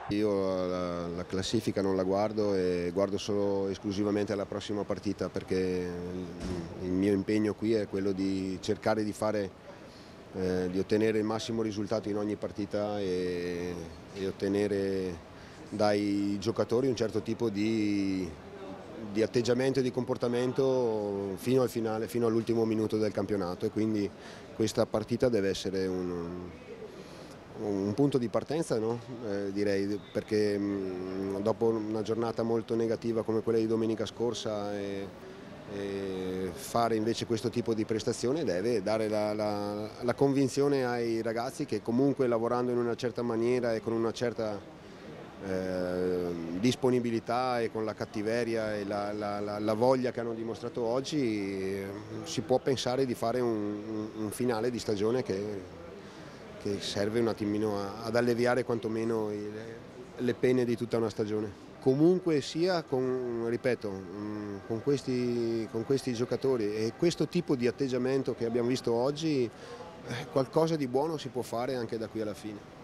Io la classifica non la guardo e guardo solo esclusivamente alla prossima partita, perché il mio impegno qui è quello di cercare di ottenere il massimo risultato in ogni partita e ottenere dai giocatori un certo tipo di atteggiamento e di comportamento fino al finale, fino all'ultimo minuto del campionato, e quindi questa partita deve essere un punto di partenza, no? Direi, perché dopo una giornata molto negativa come quella di domenica scorsa e fare invece questo tipo di prestazione deve dare la convinzione ai ragazzi che comunque, lavorando in una certa maniera e con una certa disponibilità e con la cattiveria e la voglia che hanno dimostrato oggi, si può pensare di fare un finale di stagione che serve un attimino ad alleviare quantomeno le pene di tutta una stagione. Comunque sia, ripeto, con questi giocatori e questo tipo di atteggiamento che abbiamo visto oggi, qualcosa di buono si può fare anche da qui alla fine.